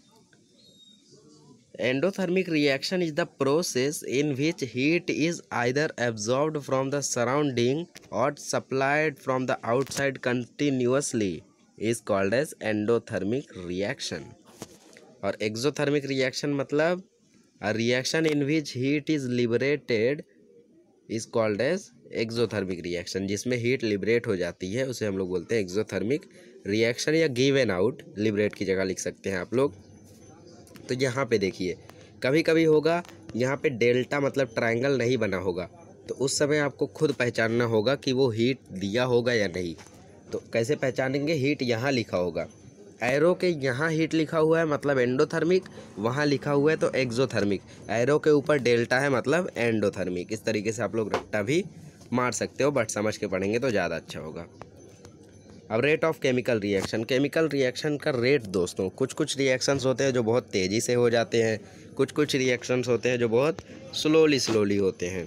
Endothermic reaction is the process in which heat is either absorbed from the surrounding or supplied from the outside continuously is called as endothermic reaction. और exothermic reaction मतलब a reaction in which heat is liberated is called as exothermic reaction. जिसमें heat liberate हो जाती है उसे हम लोग बोलते हैं एक्सोथर्मिक रिएक्शन, या गिवन आउट, लिबरेट की जगह लिख सकते हैं आप लोग। तो यहाँ पे देखिए, कभी कभी होगा यहाँ पे डेल्टा मतलब ट्रायंगल नहीं बना होगा, तो उस समय आपको खुद पहचानना होगा कि वो हीट दिया होगा या नहीं। तो कैसे पहचानेंगे, हीट यहाँ लिखा होगा, एरो के यहाँ हीट लिखा हुआ है मतलब एंडोथर्मिक, वहाँ लिखा हुआ है तो एक्सोथर्मिक, एरो के ऊपर डेल्टा है मतलब एंडोथर्मिक। इस तरीके से आप लोग रट्टा भी मार सकते हो, बट समझ के पढ़ेंगे तो ज़्यादा अच्छा होगा। अब rate of chemical reaction. Chemical reaction का रेट दोस्तों, कुछ कुछ रिएक्शंस होते हैं जो बहुत तेज़ी से हो जाते हैं, कुछ कुछ रिएक्शंस होते हैं जो बहुत स्लोली स्लोली होते हैं।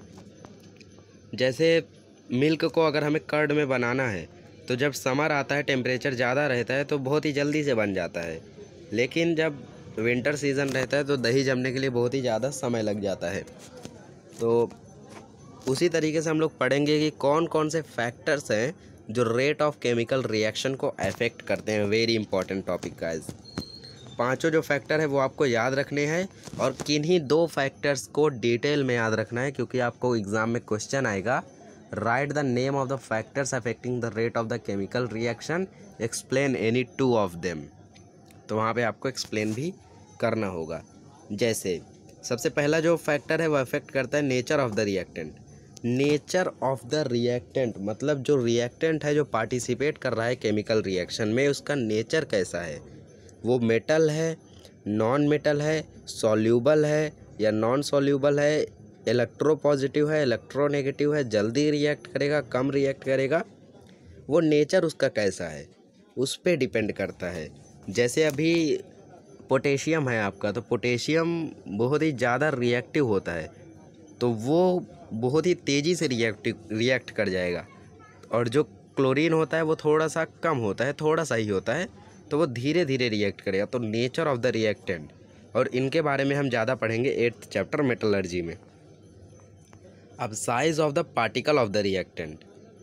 जैसे मिल्क को अगर हमें कर्ड में बनाना है तो जब समर आता है, टेम्परेचर ज़्यादा रहता है तो बहुत ही जल्दी से बन जाता है, लेकिन जब विंटर सीज़न रहता है तो दही जमने के लिए बहुत ही ज़्यादा समय लग जाता है। तो उसी तरीके से हम लोग पढ़ेंगे कि कौन कौन से फैक्टर्स हैं जो रेट ऑफ केमिकल रिएक्शन को अफेक्ट करते हैं। Very important topic guys. पांचों जो फैक्टर है वो आपको याद रखने हैं, और किन्हीं दो फैक्टर्स को डिटेल में याद रखना है, क्योंकि आपको एग्जाम में क्वेश्चन आएगा, write the name of the factors affecting the rate of the chemical reaction, explain any two of them. तो वहाँ पे आपको एक्सप्लेन भी करना होगा। जैसे सबसे पहला जो फैक्टर है वो अफेक्ट करता है nature of the reactant. Nature of the reactant मतलब जो रिएक्टेंट है जो पार्टिसिपेट कर रहा है केमिकल रिएक्शन में, उसका नेचर कैसा है, वो मेटल है, नॉन मेटल है, सॉल्यूबल है या नॉन सॉल्यूबल है, इलेक्ट्रोपॉजिटिव है, इलेक्ट्रोनेगेटिव है, जल्दी रिएक्ट करेगा, कम रिएक्ट करेगा, वो नेचर उसका कैसा है उस पर डिपेंड करता है। जैसे अभी पोटेशियम है आपका, तो पोटेशियम बहुत ही ज़्यादा रिएक्टिव होता है, तो वो बहुत ही तेज़ी से रिएक्टिव रिएक्ट कर जाएगा। और जो क्लोरीन होता है वो थोड़ा सा कम होता है, थोड़ा सा ही होता है, तो वो धीरे धीरे रिएक्ट करेगा। तो नेचर ऑफ द रिएक्टेंट, और इनके बारे में हम ज़्यादा पढ़ेंगे एट्थ चैप्टर मेटलर्जी में। अब size of the particle of the reactant,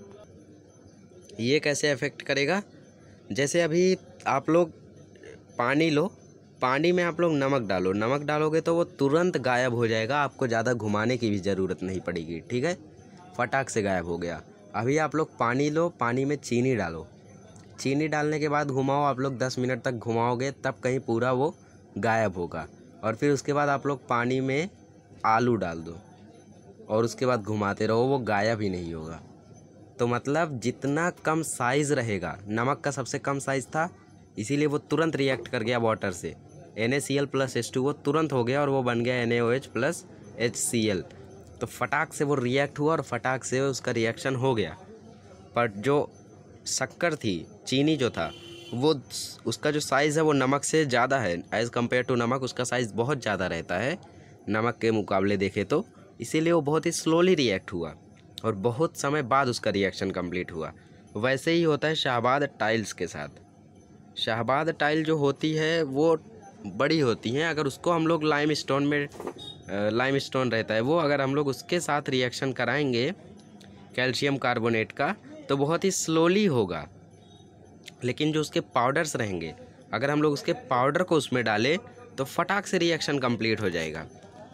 ये कैसे अफेक्ट करेगा? जैसे अभी आप लोग पानी लो, पानी में आप लोग नमक डालो, नमक डालोगे तो वो तुरंत गायब हो जाएगा, आपको ज़्यादा घुमाने की भी ज़रूरत नहीं पड़ेगी, ठीक है, फटाक से गायब हो गया। अभी आप लोग पानी लो, पानी में चीनी डालो, चीनी डालने के बाद घुमाओ, आप लोग दस मिनट तक घुमाओगे तब कहीं पूरा वो गायब होगा। और फिर उसके बाद आप लोग पानी में आलू डाल दो और उसके बाद घुमाते रहो, वो गायब ही नहीं होगा। तो मतलब जितना कम साइज़ रहेगा, नमक का सबसे कम साइज़ था, इसीलिए वो तुरंत रिएक्ट कर गया वाटर से, N A C L plus H two वो तुरंत हो गया और वो बन गया N A O H plus H C L. तो फटाक से वो रिएक्ट हुआ और फटाक से उसका रिएक्शन हो गया। पर जो शक्कर थी, चीनी जो था, वो उसका जो साइज़ है वो नमक से ज़्यादा है, एज़ कम्पेयर टू नमक उसका साइज़ बहुत ज़्यादा रहता है नमक के मुकाबले देखें तो, इसीलिए वो बहुत ही स्लोली रिएक्ट हुआ और बहुत समय बाद उसका रिएक्शन कंप्लीट हुआ। वैसे ही होता है शाहबाद टाइल्स के साथ। शाहबाद टाइल जो होती है वो बड़ी होती हैं, अगर उसको हम लोग लाइम स्टोन में, लाइम स्टोन रहता है वो, अगर हम लोग उसके साथ रिएक्शन कराएंगे कैल्शियम कार्बोनेट का, तो बहुत ही स्लोली होगा। लेकिन जो उसके पाउडर्स रहेंगे, अगर हम लोग उसके पाउडर को उसमें डालें तो फटाक से रिएक्शन कंप्लीट हो जाएगा।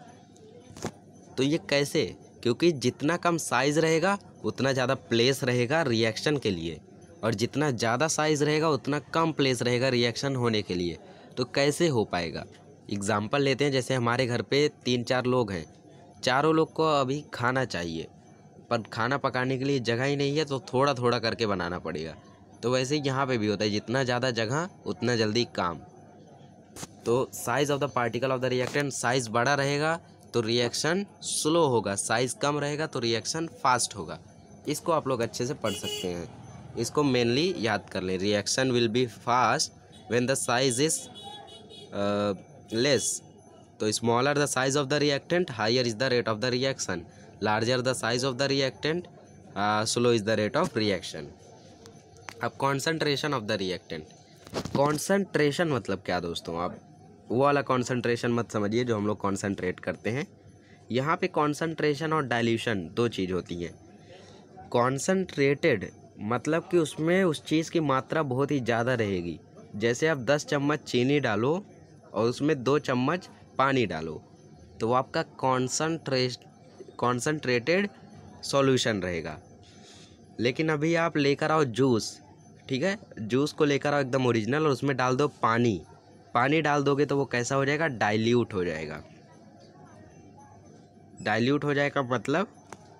तो ये कैसे? क्योंकि जितना कम साइज़ रहेगा उतना ज़्यादा प्लेस रहेगा रिएक्शन के लिए, और जितना ज़्यादा साइज़ रहेगा उतना कम प्लेस रहेगा रिएक्शन होने के लिए। तो कैसे हो पाएगा? एग्ज़ाम्पल लेते हैं, जैसे हमारे घर पे तीन चार लोग हैं, चारों लोग को अभी खाना चाहिए, पर खाना पकाने के लिए जगह ही नहीं है, तो थोड़ा थोड़ा करके बनाना पड़ेगा। तो वैसे ही यहाँ पे भी होता है, जितना ज़्यादा जगह उतना जल्दी काम। तो size of the particle of the reactant, size बड़ा रहेगा तो रिएक्शन स्लो होगा, साइज़ कम रहेगा तो रिएक्शन फास्ट होगा। इसको आप लोग अच्छे से पढ़ सकते हैं, इसको मेनली याद कर लें। Reaction will be fast when the size is less. तो smaller the size of the reactant, higher is the rate of the reaction. Larger the size of the reactant, slow is the rate of reaction. अब concentration of the reactant, concentration मतलब क्या दोस्तों? आप वो वाला concentration मत समझिए जो हम लोग कॉन्सेंट्रेट करते हैं। यहाँ पे कॉन्सेंट्रेशन और डाइल्यूशन दो चीज़ होती हैं। कॉन्सेंट्रेटेड मतलब कि उसमें उस चीज़ की मात्रा बहुत ही ज़्यादा रहेगी। जैसे आप दस चम्मच चीनी डालो और उसमें दो चम्मच पानी डालो, तो वो आपका कॉन्सेंट्रेट कॉन्सेंट्रेटेड सॉल्यूशन रहेगा। लेकिन अभी आप लेकर आओ जूस, ठीक है, जूस को लेकर आओ एकदम ओरिजिनल, और उसमें डाल दो पानी, पानी डाल दोगे तो वो कैसा हो जाएगा? डाइल्यूट हो जाएगा। डाइल्यूट हो जाएगा मतलब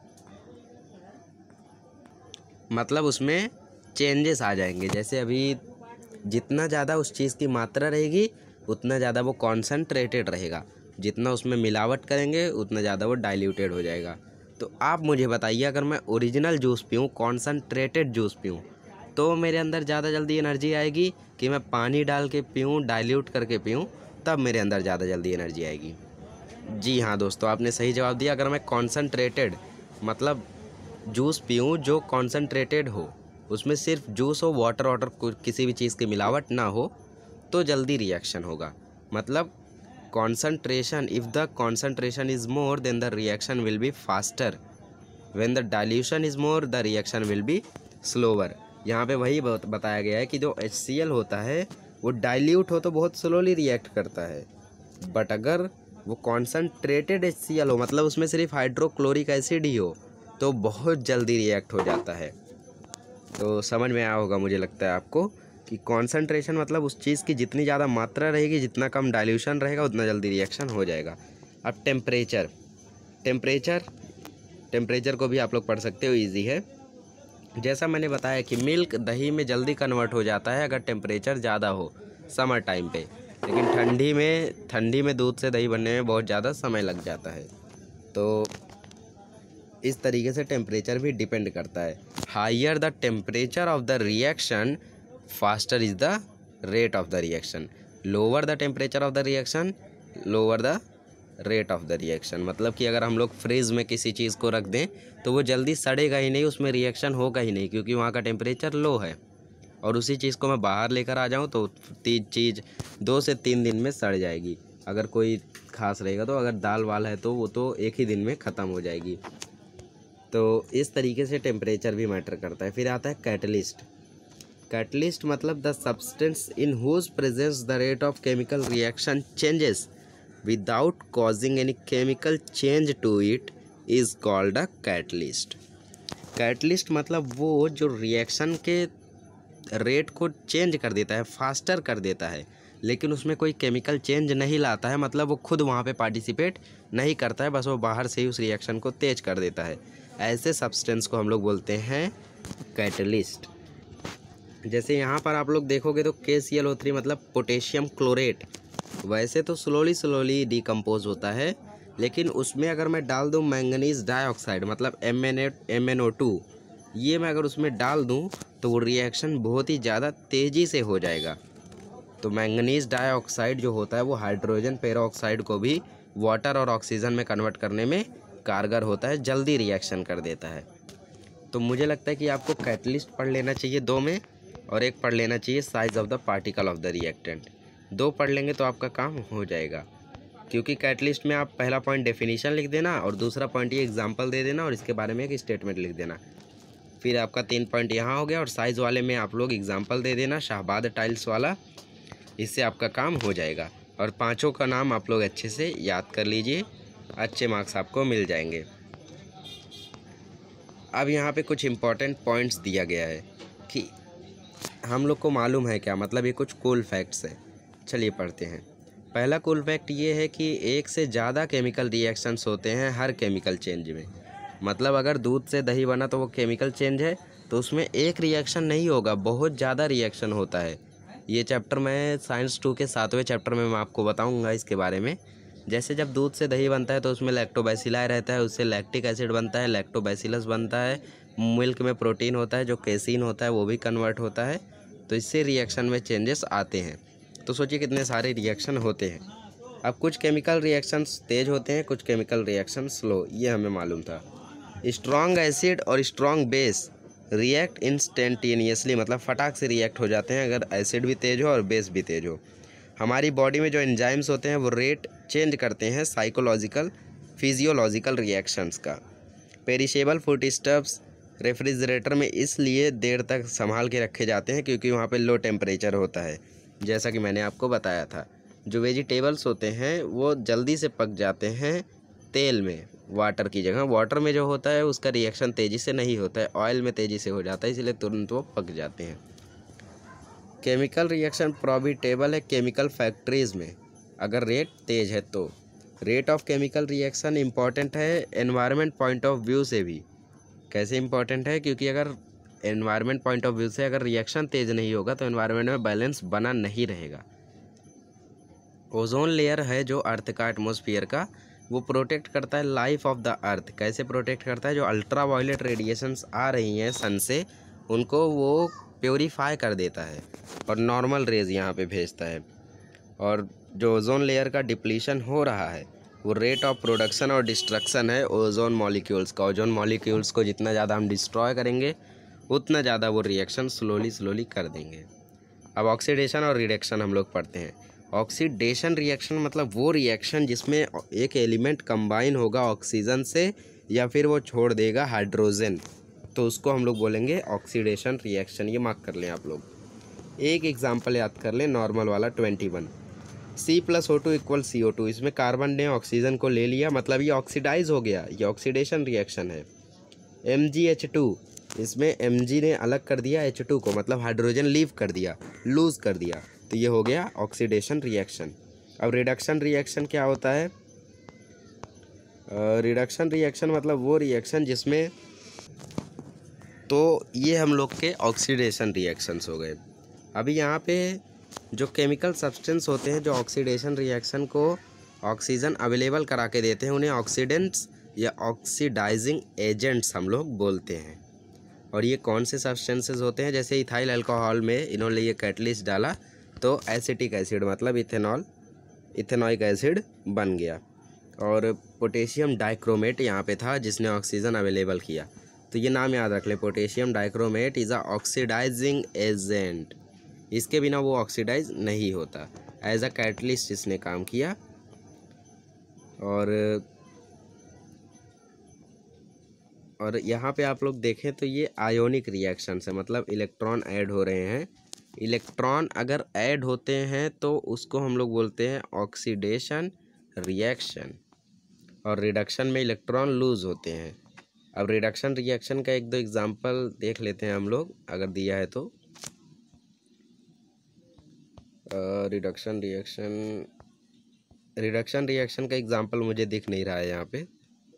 मतलब उसमें चेंजेस आ जाएंगे। जैसे अभी जितना ज़्यादा उस चीज़ की मात्रा रहेगी उतना ज़्यादा वो कॉन्सेंट्रेटेड रहेगा, जितना उसमें मिलावट करेंगे उतना ज़्यादा वो डाइल्यूटेड हो जाएगा। तो आप मुझे बताइए, अगर मैं ओरिजिनल जूस पीऊँ, कॉन्सेंट्रेटेड जूस पीऊँ, तो मेरे अंदर ज़्यादा जल्दी एनर्जी आएगी कि मैं पानी डाल के पीऊँ, डाइल्यूट करके पीऊँ, तब मेरे अंदर ज़्यादा जल्दी एनर्जी आएगी? जी हाँ दोस्तों, आपने सही जवाब दिया। अगर मैं कॉन्सेंट्रेटेड मतलब जूस पीऊँ जो कॉन्सेंट्रेटेड हो, उसमें सिर्फ जूस हो, वाटर वाटर किसी भी चीज़ की मिलावट ना हो, तो जल्दी रिएक्शन होगा। मतलब concentration, if the concentration is more then the reaction will be faster, when the dilution is more the reaction will be slower. यहाँ पे वही बताया गया है कि जो एच सी एल होता है वो डाइल्यूट हो तो बहुत स्लोली रिएक्ट करता है, बट अगर वो कॉन्सेंट्रेटेड एच सी एल हो, मतलब उसमें सिर्फ हाइड्रोक्लोरिक एसिड ही हो, तो बहुत जल्दी रिएक्ट हो जाता है। तो समझ में आया होगा मुझे लगता है आपको कि कॉन्सेंट्रेशन मतलब उस चीज़ की जितनी ज़्यादा मात्रा रहेगी, जितना कम डाइल्यूशन रहेगा, उतना जल्दी रिएक्शन हो जाएगा। अब टेम्परेचर, टेम्परेचर टेम्परेचर को भी आप लोग पढ़ सकते हो, ईजी है। जैसा मैंने बताया कि मिल्क दही में जल्दी कन्वर्ट हो जाता है अगर टेम्परेचर ज़्यादा हो समर टाइम पे, लेकिन ठंडी में ठंडी में दूध से दही बनने में बहुत ज़्यादा समय लग जाता है। तो इस तरीके से टेम्परेचर भी डिपेंड करता है। Higher the temperature of the reaction, faster is the rate of the reaction. Lower the temperature of the reaction lower the rate of the reaction. मतलब कि अगर हम लोग फ्रीज में किसी चीज़ को रख दें तो वो जल्दी सड़ेगा ही नहीं, उसमें रिएक्शन होगा ही नहीं, क्योंकि वहाँ का टेम्परेचर लो है। और उसी चीज़ को मैं बाहर लेकर आ जाऊँ तो तीन चीज़ दो से तीन दिन में सड़ जाएगी, अगर कोई खास रहेगा तो। अगर दाल वाल है तो वो तो एक ही दिन में ख़त्म हो जाएगी। तो इस तरीके से टेम्परेचर भी मैटर करता है। फिर आता है कैटलिस्ट। कैटलिस्ट मतलब the substance in whose presence the rate of chemical reaction changes without causing any chemical change to it is called a catalyst. Catalyst मतलब वो जो रिएक्शन के रेट को चेंज कर देता है, फास्टर कर देता है, लेकिन उसमें कोई केमिकल चेंज नहीं लाता है। मतलब वो खुद वहाँ पे पार्टिसिपेट नहीं करता है, बस वो बाहर से ही उस रिएक्शन को तेज कर देता है। ऐसे सब्सटेंस को हम लोग बोलते हैं कैटलिस्ट। जैसे यहाँ पर आप लोग देखोगे तो K C L O three मतलब पोटेशियम क्लोरेट, वैसे तो स्लोली स्लोली डिकम्पोज होता है, लेकिन उसमें अगर मैं डाल दूँ मैंगनीज डाइऑक्साइड मतलब M N M N O two, ये मैं अगर उसमें डाल दूँ तो वो रिएक्शन बहुत ही ज़्यादा तेज़ी से हो जाएगा। तो मैंगनीज डाइऑक्साइड जो होता है वो हाइड्रोजन पेरोक्साइड को भी वाटर और ऑक्सीजन में कन्वर्ट करने में कारगर होता है, जल्दी रिएक्शन कर देता है। तो मुझे लगता है कि आपको कैटलिस्ट पढ़ लेना चाहिए दो में, और एक पढ़ लेना चाहिए size of the particle of the reactant. दो पढ़ लेंगे तो आपका काम हो जाएगा, क्योंकि कैटलिस्ट में आप पहला पॉइंट डेफिनेशन लिख देना और दूसरा पॉइंट ये एग्जांपल दे देना और इसके बारे में एक स्टेटमेंट लिख देना। फिर आपका तीन पॉइंट यहाँ हो गया, और साइज़ वाले में आप लोग एग्जांपल दे देना शाहबाद टाइल्स वाला, इससे आपका काम हो जाएगा। और पांचों का नाम आप लोग अच्छे से याद कर लीजिए, अच्छे मार्क्स आपको मिल जाएंगे। अब यहाँ पे कुछ इम्पोर्टेंट पॉइंट्स दिया गया है कि हम लोग को मालूम है क्या, मतलब ये कुछ कूल फैक्ट्स है। चलिए पढ़ते हैं। पहला कूल फैक्ट ये है कि एक से ज़्यादा केमिकल रिएक्शंस होते हैं हर केमिकल चेंज में। मतलब अगर दूध से दही बना तो वो केमिकल चेंज है, तो उसमें एक रिएक्शन नहीं होगा, बहुत ज़्यादा रिएक्शन होता है। ये चैप्टर मैं साइंस टू के सातवें चैप्टर में मैं आपको बताऊंगा इसके बारे में। जैसे जब दूध से दही बनता है तो उसमें लैक्टोबैसिलाई रहता है, उससे लैक्टिक एसिड बनता है, लैक्टोबैसिलस बनता है, मिल्क में प्रोटीन होता है जो केसीन होता है वो भी कन्वर्ट होता है, तो इससे रिएक्शन में चेंजेस आते हैं। तो सोचिए कितने सारे रिएक्शन होते हैं। अब कुछ केमिकल रिएक्शंस तेज़ होते हैं, कुछ केमिकल रिएक्शन स्लो, ये हमें मालूम था। स्ट्रॉन्ग एसिड और स्ट्रॉन्ग बेस रिएक्ट इंस्टेंटेनियसली, मतलब फटाक से रिएक्ट हो जाते हैं अगर एसिड भी तेज़ हो और बेस भी तेज़ हो। हमारी बॉडी में जो एंजाइम्स होते हैं वो रेट चेंज करते हैं साइकोलॉजिकल फिजियोलॉजिकल रिएक्शंस का। पेरिशेबल फूडस्टफ्स रेफ्रिजरेटर में इसलिए देर तक संभाल के रखे जाते हैं क्योंकि वहाँ पे लो टेम्परेचर होता है, जैसा कि मैंने आपको बताया था। जो वेजिटेबल्स होते हैं वो जल्दी से पक जाते हैं तेल में, वाटर की जगह। वाटर में जो होता है उसका रिएक्शन तेज़ी से नहीं होता है, ऑयल में तेज़ी से हो जाता है, इसलिए तुरंत वो पक जाते हैं। केमिकल रिएक्शन प्रॉफिटेबल है केमिकल फैक्ट्रीज़ में अगर रेट तेज़ है तो। Rate of chemical reaction important है एनवायरनमेंट पॉइंट ऑफ व्यू से भी। कैसे इम्पॉर्टेंट है? क्योंकि अगर एनवायरनमेंट पॉइंट ऑफ व्यू से अगर रिएक्शन तेज़ नहीं होगा तो एनवायरनमेंट में बैलेंस बना नहीं रहेगा। ओजोन लेयर है जो अर्थ का, एटमॉस्फेयर का, वो प्रोटेक्ट करता है लाइफ ऑफ द अर्थ। कैसे प्रोटेक्ट करता है? जो अल्ट्रा वायलेट रेडिएशंस आ रही हैं सन से, उनको वो प्योरीफाई कर देता है और नॉर्मल रेज यहाँ पे भेजता है। और जो ओजोन लेयर का डिप्लीशन हो रहा है वो रेट ऑफ प्रोडक्शन और डिस्ट्रक्शन है ओजोन मॉलिक्यूल्स का। ओजोन मॉलिक्यूल्स को जितना ज़्यादा हम डिस्ट्रॉय करेंगे उतना ज़्यादा वो रिएक्शन स्लोली स्लोली कर देंगे। अब ऑक्सीडेशन और रिडक्शन हम लोग पढ़ते हैं। ऑक्सीडेशन रिएक्शन मतलब वो रिएक्शन जिसमें एक एलिमेंट कंबाइन होगा ऑक्सीजन से या फिर वो छोड़ देगा हाइड्रोजन, तो उसको हम लोग बोलेंगे ऑक्सीडेशन रिएक्शन। ये मार्क कर लें आप लोग। एक एग्जांपल याद कर लें नॉर्मल वाला twenty one. C plus O two equal C O two. इसमें कार्बन ने ऑक्सीजन को ले लिया, मतलब ये ऑक्सीडाइज हो गया, ये ऑक्सीडेशन रिएक्शन है। एम जी एच टू, इसमें एम जी ने अलग कर दिया एच टू को, मतलब हाइड्रोजन लीव कर दिया, लूज़ कर दिया, तो ये हो गया ऑक्सीडेशन रिएक्शन। अब रिडक्शन रिएक्शन क्या होता है? रिडक्शन रिएक्शन मतलब वो रिएक्शन जिसमें, तो ये हम लोग के ऑक्सीडेशन रिएक्शंस हो गए। अभी यहाँ पे जो केमिकल सब्सटेंस होते हैं जो ऑक्सीडेशन रिएक्शन को ऑक्सीजन अवेलेबल करा के देते हैं, उन्हें ऑक्सीडेंट्स या ऑक्सीडाइजिंग एजेंट्स हम लोग बोलते हैं। और ये कौन से सब्सटेंसेस होते हैं? जैसे इथाइल अल्कोहल में इन्होंने ये कैटलिस्ट डाला तो एसिटिक एसिड मतलब इथेनॉल इथेनॉइक एसिड बन गया। और पोटेशियम डाइक्रोमेट यहाँ पे था जिसने ऑक्सीजन अवेलेबल किया। तो ये नाम याद रख ले, potassium dichromate is a oxidizing agent. इसके बिना वो ऑक्सीडाइज नहीं होता। एज अ कैटलिस्ट इसने काम किया। और और यहाँ पे आप लोग देखें तो ये आयोनिक रिएक्शन से मतलब इलेक्ट्रॉन ऐड हो रहे हैं। इलेक्ट्रॉन अगर ऐड होते हैं तो उसको हम लोग बोलते हैं ऑक्सीडेशन रिएक्शन, और रिडक्शन में इलेक्ट्रॉन लूज होते हैं। अब रिडक्शन रिएक्शन का एक दो एग्जांपल देख लेते हैं हम लोग, अगर दिया है तो। रिडक्शन रिएक्शन रिडक्शन रिएक्शन का एग्जांपल मुझे दिख नहीं रहा है यहाँ पे।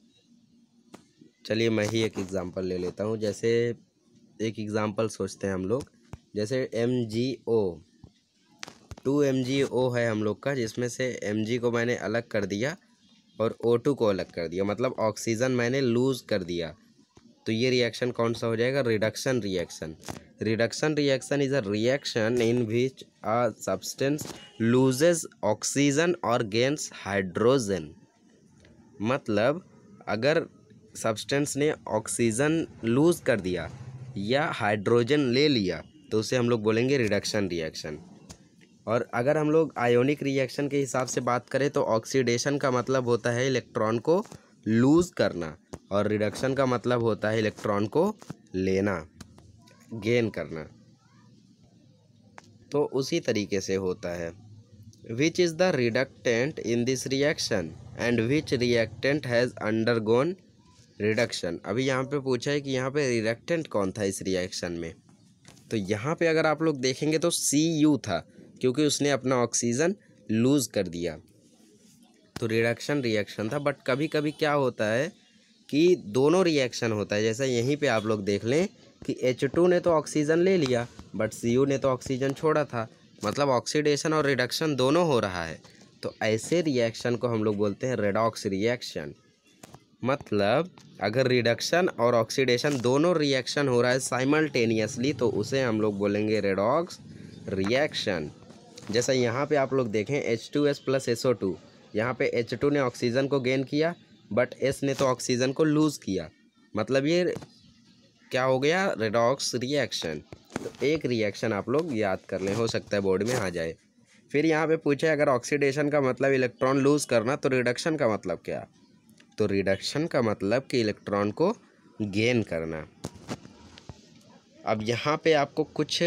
चलिए मैं ही एक एग्जांपल ले लेता हूँ। जैसे एक एग्जांपल सोचते हैं हम लोग, जैसे एम जी O two M G O है हम लोग का, जिसमें से एम जी को मैंने अलग कर दिया और ओ टू को अलग कर दिया, मतलब ऑक्सीजन मैंने लूज़ कर दिया। तो ये रिएक्शन कौन सा हो जाएगा? Reduction reaction. Reduction reaction is a reaction in which a substance loses oxygen और गेन्स हाइड्रोजन। मतलब अगर सब्सटेंस ने ऑक्सीजन लूज़ कर दिया या हाइड्रोजन ले लिया तो उसे हम लोग बोलेंगे रिडक्शन रिएक्शन। और अगर हम लोग आयोनिक रिएक्शन के हिसाब से बात करें तो ऑक्सीडेशन का मतलब होता है इलेक्ट्रॉन को लूज़ करना, और रिडक्शन का मतलब होता है इलेक्ट्रॉन को लेना, गेन करना। तो उसी तरीके से होता है। Which is the reductant in this reaction and which reactant has undergone reduction. अभी यहाँ पे पूछा है कि यहाँ पे रिडक्टेंट कौन था इस रिएक्शन में। तो यहाँ पे अगर आप लोग देखेंगे तो सी यू था, क्योंकि उसने अपना ऑक्सीजन लूज़ कर दिया। तो रिडक्शन रिएक्शन था। बट कभी कभी क्या होता है कि दोनों रिएक्शन होता है। जैसा यहीं पे आप लोग देख लें कि एच टू ने तो ऑक्सीजन ले लिया बट सी यू ने तो ऑक्सीजन छोड़ा था, मतलब ऑक्सीडेशन और रिडक्शन दोनों हो रहा है। तो ऐसे रिएक्शन को हम लोग बोलते हैं रेडॉक्स रिएक्शन। मतलब अगर रिडक्शन और ऑक्सीडेशन दोनों रिएक्शन हो रहा है साइमल्टेनियसली तो उसे हम लोग बोलेंगे रेडॉक्स रिएक्शन। जैसा यहाँ पे आप लोग देखें H two S plus S O two, यहाँ पे एच टू ने ऑक्सीजन को गेन किया बट एस ने तो ऑक्सीजन को लूज़ किया, मतलब ये क्या हो गया? Redox reaction. तो एक रिएक्शन आप लोग याद कर लें, हो सकता है बोर्ड में आ जाए। फिर यहाँ पे पूछे अगर ऑक्सीडेशन का मतलब इलेक्ट्रॉन लूज़ करना तो रिडक्शन का मतलब क्या? तो रिडक्शन का मतलब कि इलेक्ट्रॉन को गेन करना। अब यहाँ पे आपको कुछ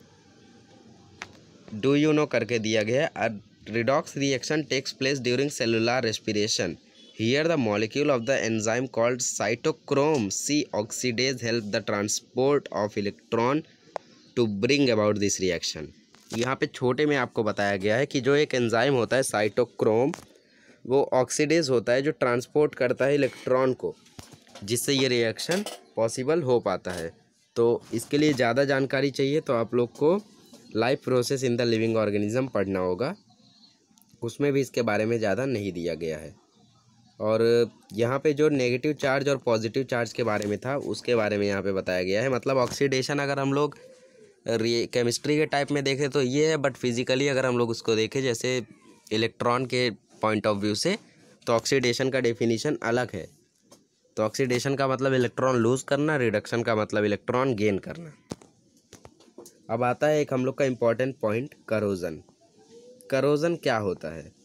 डू यू नो करके दिया गया है। Redox reaction takes place during cellular respiration. Here the molecule of the enzyme called cytochrome C oxidase help the transport of electron to bring about this reaction. यहाँ पे छोटे में आपको बताया गया है कि जो एक एंजाइम होता है साइटोक्रोम, वो ऑक्सीडेज होता है जो ट्रांसपोर्ट करता है इलेक्ट्रॉन को, जिससे ये रिएक्शन पॉसिबल हो पाता है। तो इसके लिए ज़्यादा जानकारी चाहिए तो आप लोग को life process in the living organism पढ़ना होगा, उसमें भी इसके बारे में ज़्यादा नहीं दिया गया है। और यहाँ पे जो नेगेटिव चार्ज और पॉजिटिव चार्ज के बारे में था उसके बारे में यहाँ पे बताया गया है। मतलब ऑक्सीडेशन अगर हम लोग केमिस्ट्री के टाइप में देखें तो ये है, बट फिज़िकली अगर हम लोग उसको देखें जैसे इलेक्ट्रॉन के पॉइंट ऑफ व्यू से तो ऑक्सीडेशन का डेफिनेशन अलग है। तो ऑक्सीडेशन का मतलब इलेक्ट्रॉन लूज़ करना, रिडक्शन का मतलब इलेक्ट्रॉन गेन करना। अब आता है एक हम लोग का इम्पॉर्टेंट पॉइंट, करोजन। करोजन क्या होता है?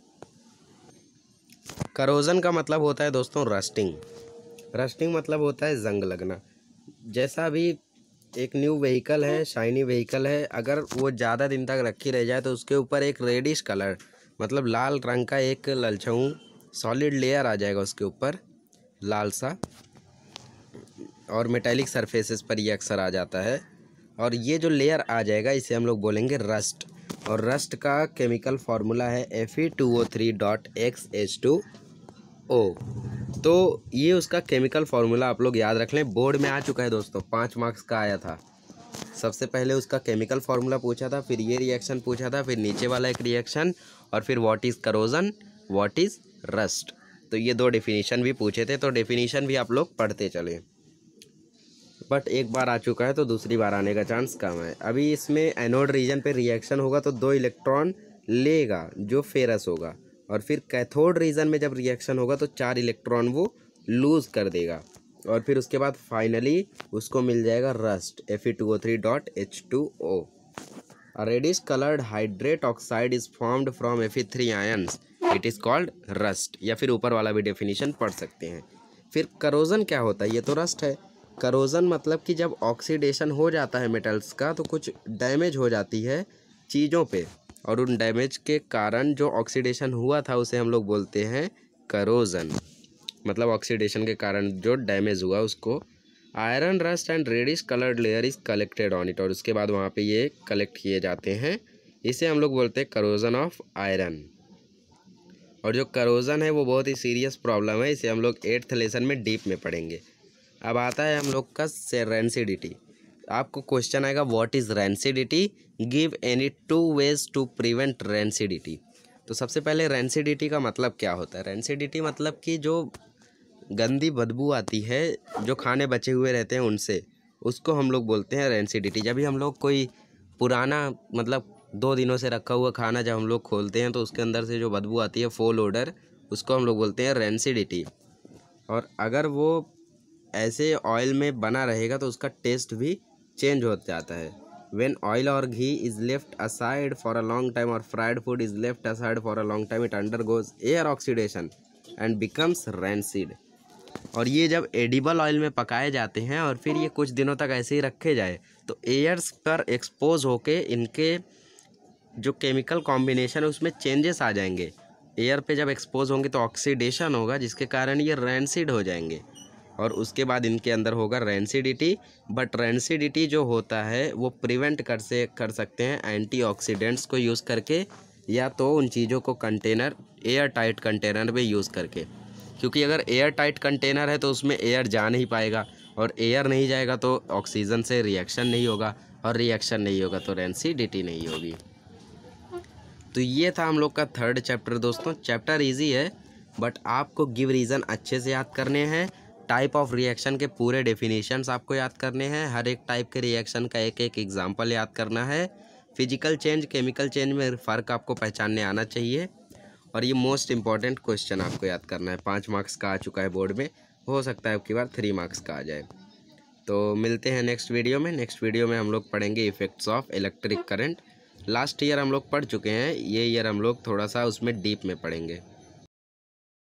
करोजन का मतलब होता है दोस्तों रस्टिंग। रस्टिंग मतलब होता है जंग लगना। जैसा अभी एक न्यू व्हीकल है, शाइनी व्हीकल है, अगर वो ज़्यादा दिन तक रखी रह जाए तो उसके ऊपर एक रेडिश कलर मतलब लाल रंग का एक ललछऊ सॉलिड लेयर आ जाएगा उसके ऊपर, लाल सा, और मेटेलिक सरफेसेस पर ये अक्सर आ जाता है। और ये जो लेयर आ जाएगा इसे हम लोग बोलेंगे रस्ट। और रस्ट का केमिकल फार्मूला है F E two O three dot X H two O. तो ये उसका केमिकल फार्मूला आप लोग याद रख लें, बोर्ड में आ चुका है दोस्तों, पाँच मार्क्स का आया था। सबसे पहले उसका केमिकल फार्मूला पूछा था, फिर ये रिएक्शन पूछा था, फिर नीचे वाला एक रिएक्शन, और फिर what is corrosion, what is rust. तो ये दो डेफिनेशन भी पूछे थे, तो डेफिनेशन भी आप लोग पढ़ते चलें। बट एक बार आ चुका है तो दूसरी बार आने का चांस कम है। अभी इसमें एनोड रीजन पे रिएक्शन होगा तो दो इलेक्ट्रॉन लेगा जो फेरस होगा, और फिर कैथोड रीजन में जब रिएक्शन होगा तो चार इलेक्ट्रॉन वो लूज़ कर देगा, और फिर उसके बाद फाइनली उसको मिल जाएगा rust F E two O three dot H two O. A reddish colored hydrate oxide is formed from F E three ions. It is called rust। या फिर ऊपर वाला भी डेफिनेशन पढ़ सकते हैं। फिर करोजन क्या होता है, ये तो रस्ट है। करोजन मतलब कि जब ऑक्सीडेशन हो जाता है मेटल्स का तो कुछ डैमेज हो जाती है चीज़ों पे, और उन डैमेज के कारण जो ऑक्सीडेशन हुआ था उसे हम लोग बोलते हैं करोजन। मतलब ऑक्सीडेशन के कारण जो डैमेज हुआ उसको iron rust and reddish coloured layer is collected on it, और उसके बाद वहाँ पे ये कलेक्ट किए जाते हैं। इसे हम लोग बोलते हैं करोजन ऑफ आयरन। और जो करोजन है वो बहुत ही सीरियस प्रॉब्लम है, इसे हम लोग एट्थ लेसन में डीप में पढ़ेंगे। अब आता है हम लोग का रेंसिडिटी। आपको क्वेश्चन आएगा what is rancidity, give any two ways to prevent rancidity. तो सबसे पहले रेंसिडिटी का मतलब क्या होता है। रेंसिडिटी मतलब कि जो गंदी बदबू आती है जो खाने बचे हुए रहते हैं उनसे, उसको हम लोग बोलते हैं रेंसिडिटी। जब भी हम लोग कोई पुराना मतलब दो दिनों से रखा हुआ खाना जब हम लोग खोलते हैं तो उसके अंदर से जो बदबू आती है फोल ओडर, उसको हम लोग बोलते हैं रेंसिडिटी। और अगर वो ऐसे ऑयल में बना रहेगा तो उसका टेस्ट भी चेंज हो जाता है। When oil or ghee is left aside for a long time or fried food is left aside for a long time, it undergoes air oxidation and becomes rancid। और ये जब एडिबल ऑयल में पकाए जाते हैं और फिर ये कुछ दिनों तक ऐसे ही रखे जाए तो एयर्स पर एक्सपोज होके इनके जो केमिकल कॉम्बिनेशन है उसमें चेंजेस आ जाएंगे। एयर पे जब एक्सपोज होंगे तो ऑक्सीडेशन होगा जिसके कारण ये रैंसिड हो जाएंगे, और उसके बाद इनके अंदर होगा रेंसिडिटी। बट रेंसिडिटी जो होता है वो प्रिवेंट कर से कर सकते हैं एंटीऑक्सीडेंट्स को यूज़ करके, या तो उन चीज़ों को कंटेनर एयर टाइट कंटेनर में यूज़ करके। क्योंकि अगर एयर टाइट कंटेनर है तो उसमें एयर जा नहीं पाएगा, और एयर नहीं जाएगा तो ऑक्सीजन से रिएक्शन नहीं होगा, और रिएक्शन नहीं होगा तो रेंसिडिटी नहीं होगी। तो ये था हम लोग का थर्ड चैप्टर दोस्तों। चैप्टर इजी है बट आपको गिव रीज़न अच्छे से याद करने हैं। टाइप ऑफ रिएक्शन के पूरे डेफिनेशंस आपको याद करने हैं। हर एक टाइप के रिएक्शन का एक एक एग्जांपल याद करना है। फिजिकल चेंज केमिकल चेंज में फ़र्क आपको पहचानने आना चाहिए। और ये मोस्ट इंपॉर्टेंट क्वेश्चन आपको याद करना है। पाँच मार्क्स का आ चुका है बोर्ड में, हो सकता है अब की बार थ्री मार्क्स का आ जाए। तो मिलते हैं नेक्स्ट वीडियो में। नेक्स्ट वीडियो में हम लोग पढ़ेंगे effects of electric current. Last year हम लोग पढ़ चुके हैं, ये ईयर हम लोग थोड़ा सा उसमें डीप में पढ़ेंगे।